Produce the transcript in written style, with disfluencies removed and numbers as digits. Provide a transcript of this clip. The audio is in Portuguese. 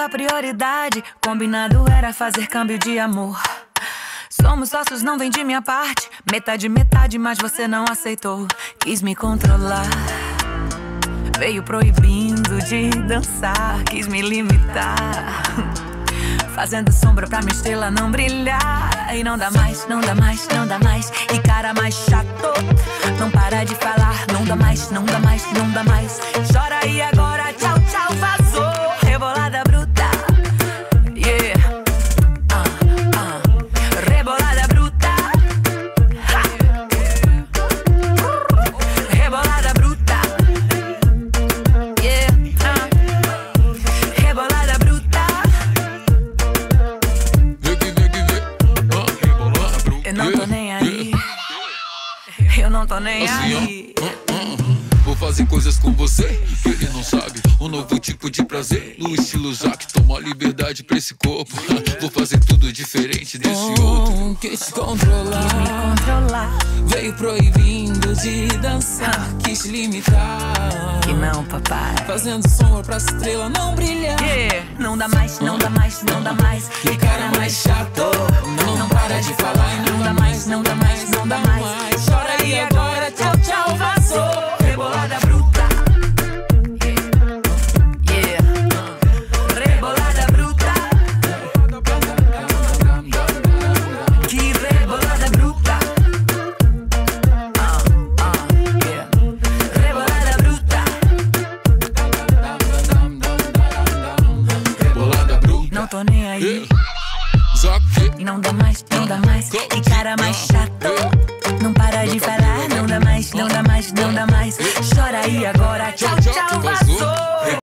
tua prioridade. Combinado era fazer câmbio de amor. Somos sócios, não vem de minha parte. Metade, metade, mas você não aceitou. Quis me controlar, veio proibindo de dançar. Quis me limitar, fazendo sombra pra minha estrela não brilhar. E não dá mais, não dá mais, não dá mais. E cara mais chato, não para de falar. Não dá mais, não dá mais, não dá mais. Chora aí agora, tchau, tchau, vazou. Rebolada bruta, yeah. Rebolada bruta, rebolada bruta, yeah. Rebolada bruta. Eu não tô nem aí, eu não tô nem aí. Vou fazer coisas com você que ele não sabe. Um novo tipo de prazer no estilo Zack. Toma liberdade pra esse corpo. Vou fazer tudo diferente desse outro. Quis te controlar, veio proibindo de dançar. Quis limitar, Que não, papai. fazendo sombra pra estrela não brilhar. Yeah. Não dá mais, não dá mais, não dá mais. Que cara mais chato, não para de falar. E não dá mais, não dá mais, não dá mais. Chora aí agora, tchau, tchau, vazou. Rebolada bruta, yeah. Rebolada bruta, que rebolada bruta, yeah. Rebolada bruta, Rebolada bruta. não tô nem aí. Zack. Não dá mais, não dá mais. Que cara mais chato, não para de falar. Não dá mais, não dá mais, não dá mais. Chora aí agora, tchau, tchau, vazou.